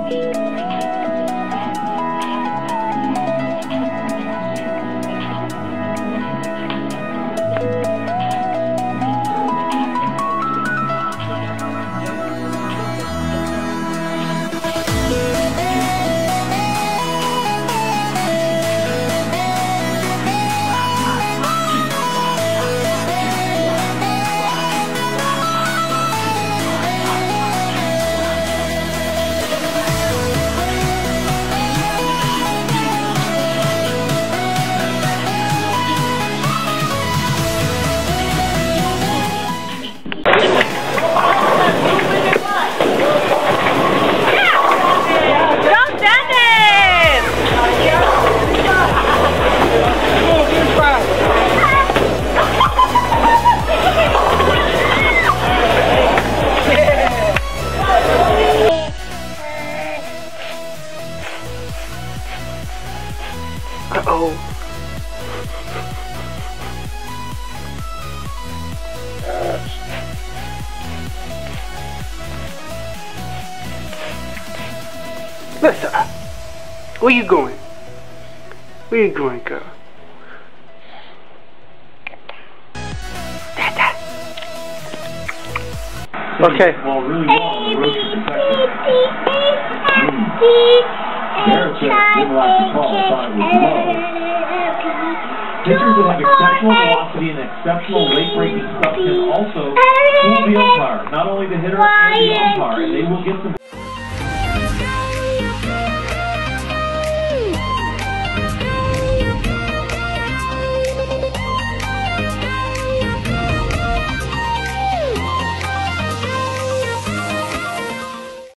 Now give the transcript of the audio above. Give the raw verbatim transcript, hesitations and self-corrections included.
Uh-oh. Listen, where you going? Where you going, girl? Dada. Okay. Well, really well on the road to Garrett said didn't like the call, thought it was low. Pitchers that have exceptional velocity and exceptional late-breaking stuff can also fool the umpire, not only the hitter and the umpire, and they will get some